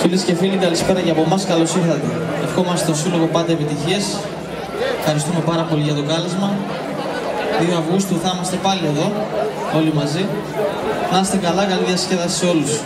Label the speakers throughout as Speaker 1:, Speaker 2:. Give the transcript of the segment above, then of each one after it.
Speaker 1: Φίλες και φίλοι, καλησπέρα και από εμάς, καλώς ήρθατε. Ευχόμαστε στο Σύλλογο πάντα επιτυχίες. Ευχαριστούμε πάρα πολύ για το κάλεσμα. 2 Αυγούστου θα είμαστε πάλι εδώ, όλοι μαζί. Να είστε καλά, καλή διασκέδαση σε όλους.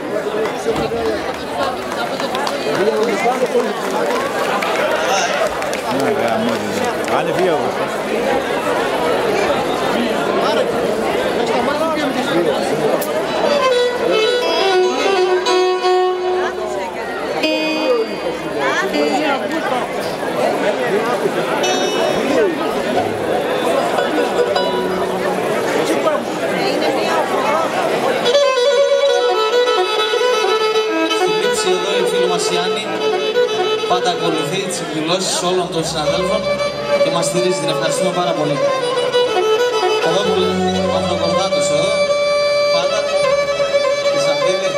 Speaker 1: Πάντα ακολουθεί τις εκδηλώσεις όλων των συναδέλφων και μας στηρίζει. Την ευχαριστούμε πάρα πολύ. Εδώ που λένε ο Παυλοκορδάτος εδώ, πάντα, η Σαφίδη.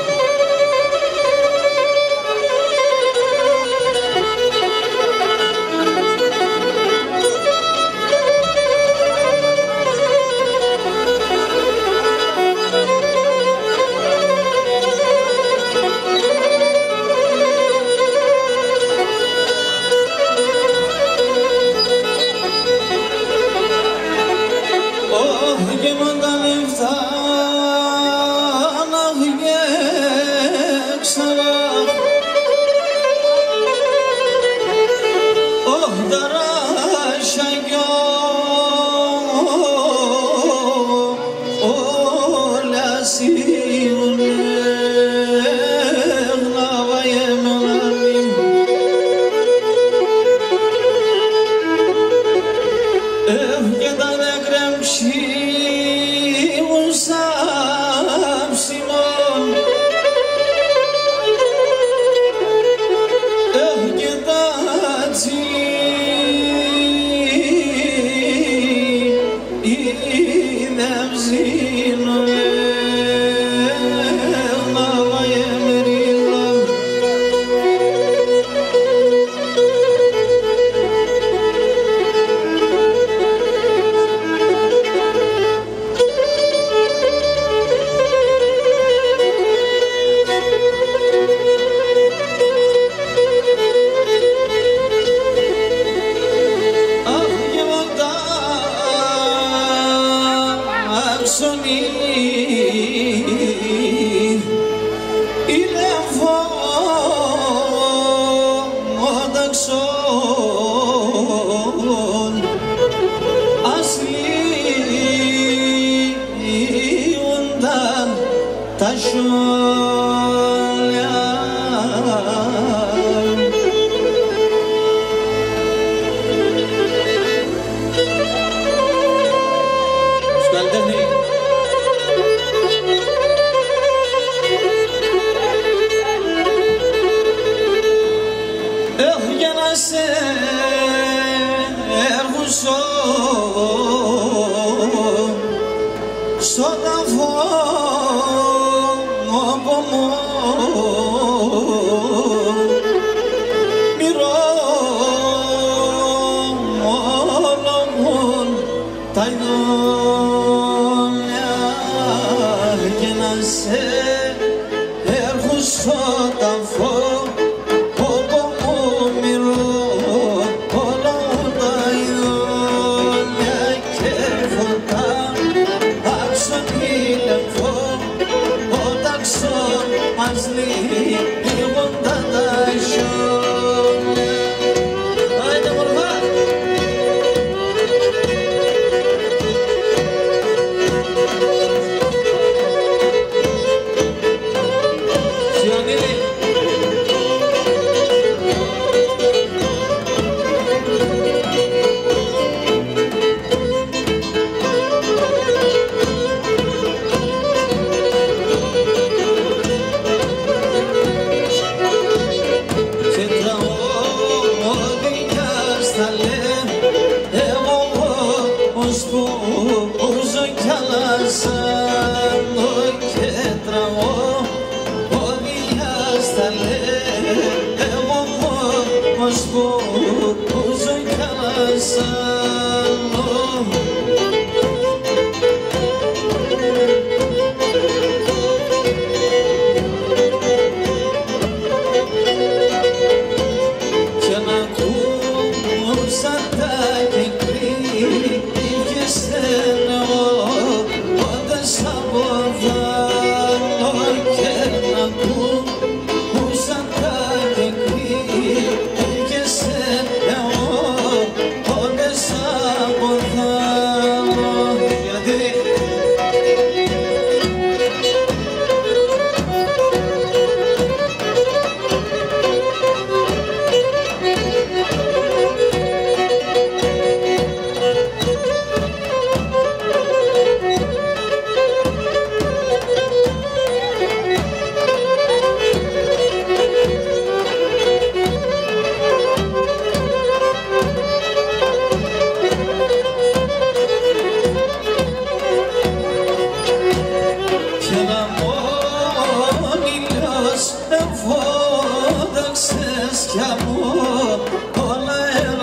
Speaker 2: εμφώταξες κι αμώ όλα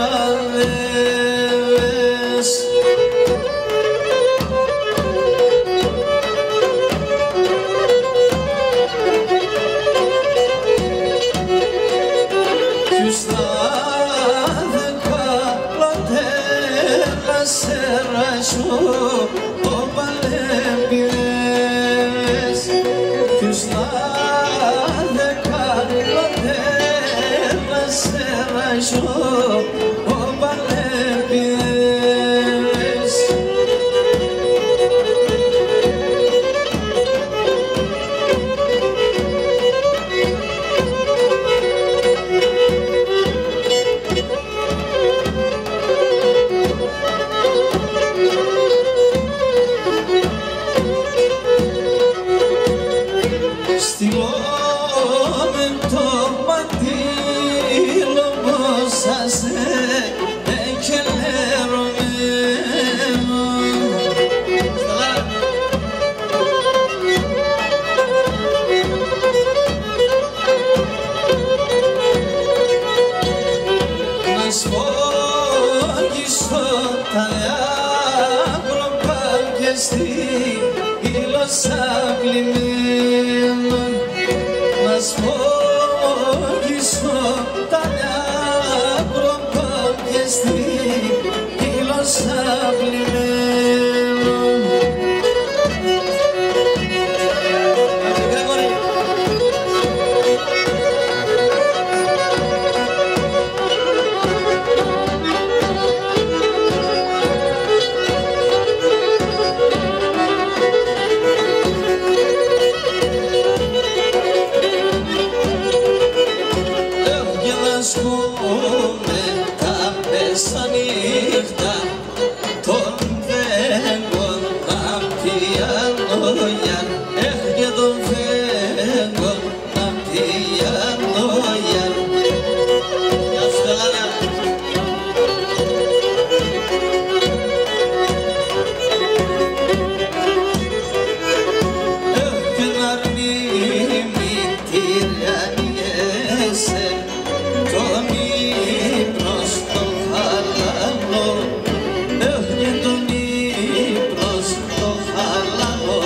Speaker 2: εραδεύες. Κι στα δεκαλατέρα σεράσω ο παλέμπιδες. Κι στα δεκαλατέρα σεράσω ο παλέμπιδες. Στυλώμε το μαντήλο πως σας εκελερωμένο. Να σφόγγισω τα διάγροπα και στη γλώσσα πλημμένα. Να σφόγγισω τα διάγροπα και στη γλώσσα πλημμένα. Ασκούμε τα μεσανύχτα των φέγγων απ' τη Ανόγια. Και των φέγγων απ' τη Ανόγια. Γεια σου Ελλάνα. Και να μνημητήρια νιέσαι τον ύπνο στο χαλανό. Και τον ύπνο στο χαλανό.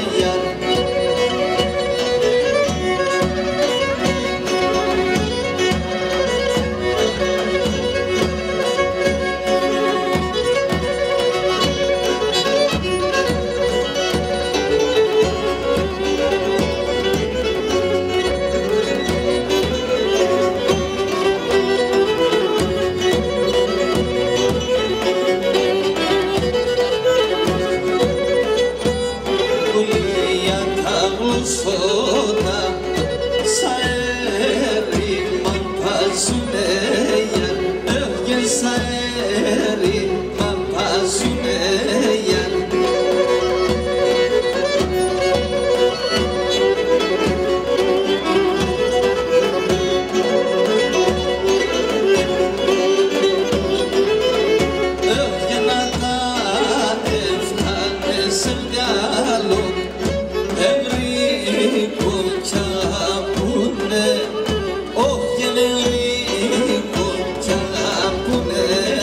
Speaker 2: Πουλία τα γλωσσότα σα έρημα πάζουνε για. Και σα έρημα πάζουνε για. Και να τα έφτανε σε μυαλό ευρύκο κι απούνε. Όχι ευρύκο κι απούνε.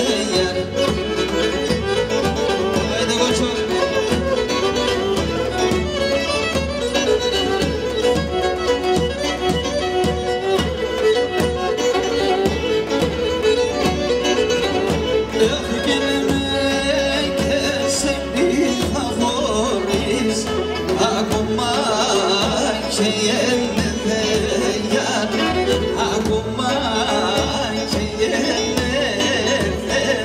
Speaker 2: Έφυγαινε με και σε πειθαγόρης ακόμα και ενεδέγια. Ακόμα και ενεδέγια.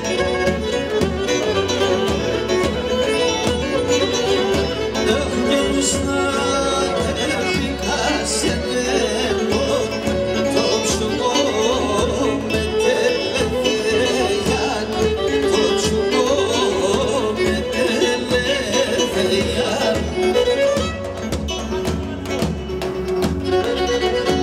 Speaker 2: Έφυγαινε στα τέφικα σε νεύω το ψωμό με τελεφέγια. Το ψωμό με τελεφέγια.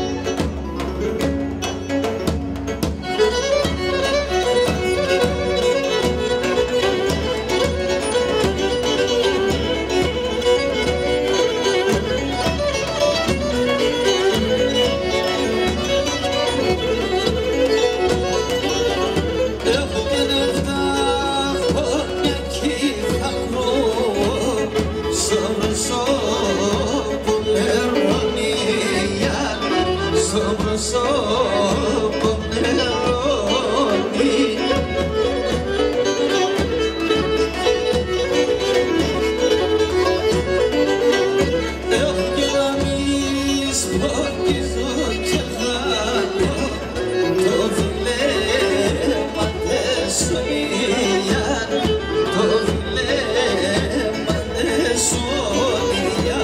Speaker 2: πρόσωπο νερώνει. Έχω κι να μη σπορκίζω και χάνω το βλέμμα τεσσονιά, το βλέμμα τεσσονιά.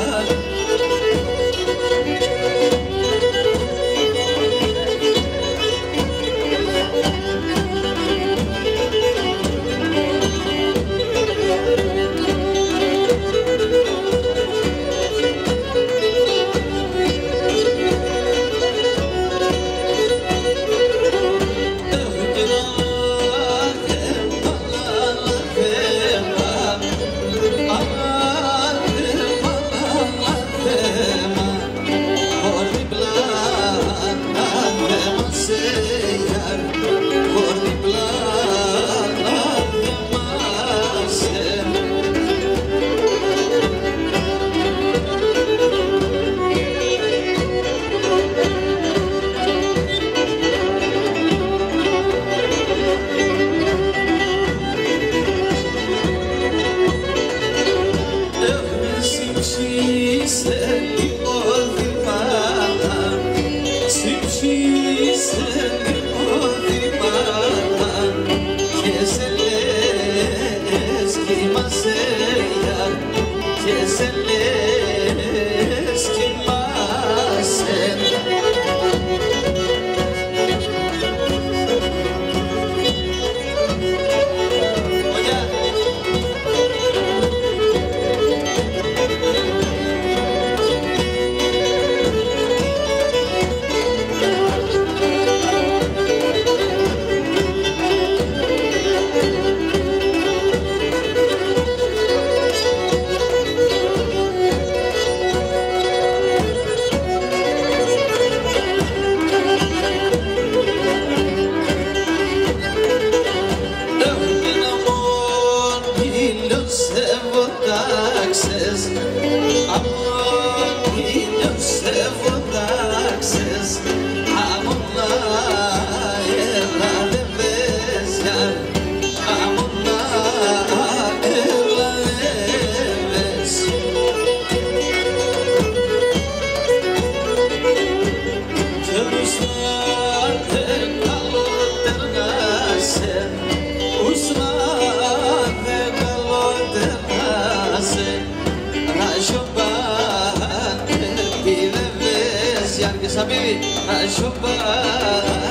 Speaker 2: Habibi, Ashoba.